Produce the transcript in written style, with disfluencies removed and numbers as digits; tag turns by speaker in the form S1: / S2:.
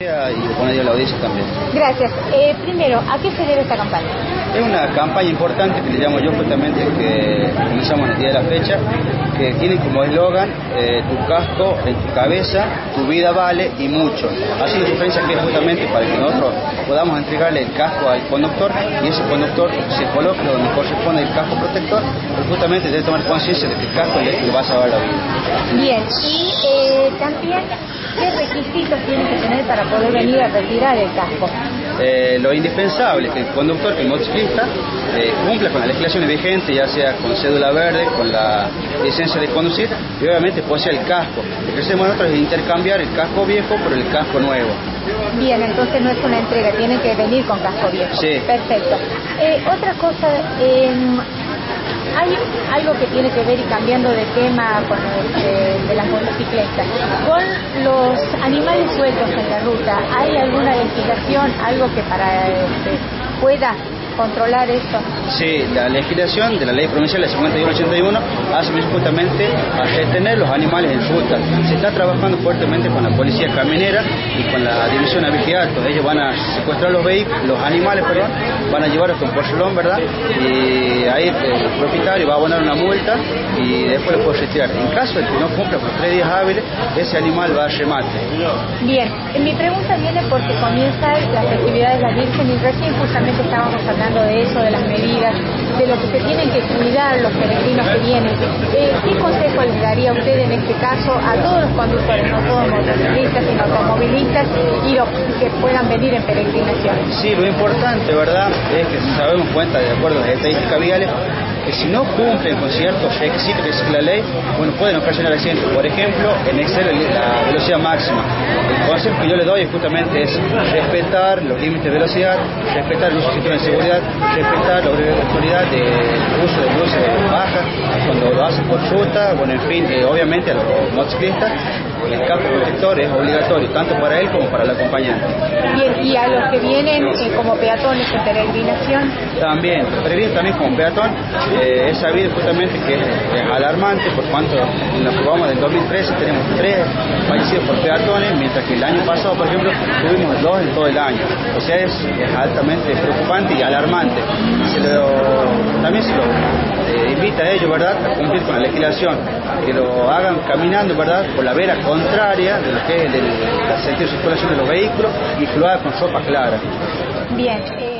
S1: Y con ello la audiencia también.
S2: Gracias. Primero, ¿a qué se debe esta campaña?
S1: Es una campaña importante que le llamo yo justamente, que comenzamos el día de la fecha, que tiene como eslogan tu casco en tu cabeza, tu vida vale y mucho. Así la diferencia que es justamente para que nosotros podamos entregarle el casco al conductor y ese conductor se coloque donde corresponde el casco protector, pero justamente debe tomar conciencia de que el casco le va a salvar la vida.
S2: Bien, y también, ¿qué requisitos tiene que tener para poder venir a retirar el casco?
S1: Lo indispensable es que el conductor, que el motociclista, cumpla con la legislación vigente, ya sea con cédula verde, con la licencia de conducir, y obviamente posea el casco. Lo que hacemos nosotros es intercambiar el casco viejo por el casco nuevo.
S2: Bien, entonces no es una entrega, tiene que venir con casco viejo.
S1: Sí.
S2: Perfecto. Otra cosa, hay algo que tiene que ver, y cambiando de tema con de las motocicletas, con los animales sueltos en la ruta. ¿Hay alguna legislación, algo que pueda controlar esto?
S1: Sí, la legislación de la ley provincial de 5181 hace justamente a retener los animales en ruta. Se está trabajando fuertemente con la policía caminera y con la división avigiato. Ellos van a secuestrar los animales, van a llevar hasta un porcelón, ¿verdad? Y ahí el propietario va a abonar una multa y después lo puede retirar. En caso de que no cumpla con 3 días hábiles, ese animal va a remate.
S2: Bien, mi pregunta viene porque comienza la festividad de la Virgen y recién justamente estábamos hablando de eso, de las medidas, de lo que se tienen que cuidar los peregrinos que vienen. ¿Qué consejo les daría a usted en este caso a todos los conductores, no todos motociclistas, sino automovilistas, y los que puedan venir en peregrinación?
S1: Sí, lo importante, ¿verdad?, es que sabemos cuenta, de acuerdo a las estadísticas viales, que si no cumplen con ciertos requisitos que dice la ley, pueden ocasionar accidentes. Por ejemplo, en exceder la velocidad máxima. El consejo que yo le doy justamente es respetar los límites de velocidad, respetar el uso del cinturón de seguridad, respetar la obligatoriedad del uso de luces bajas cuando lo hacen por ruta, en fin, obviamente a los motociclistas el casco protector es obligatorio, tanto para él como para el acompañante.
S2: Bien, y a los que vienen como peatones en peregrinación.
S1: También, peregrinos también como peatón, es sabido justamente que es alarmante, por cuanto en lo que vamos del 2013 tenemos 3 fallecidos por peatones, mientras que el año pasado, por ejemplo, tuvimos 2 en todo el año. O sea, es altamente preocupante y alarmante. También se lo invita a ellos, ¿verdad?, a cumplir con la legislación, que lo hagan caminando, ¿verdad?, por la vera contraria de lo que es el sentido de circulación de los vehículos, y que lo hagan con ropa clara.
S2: Bien.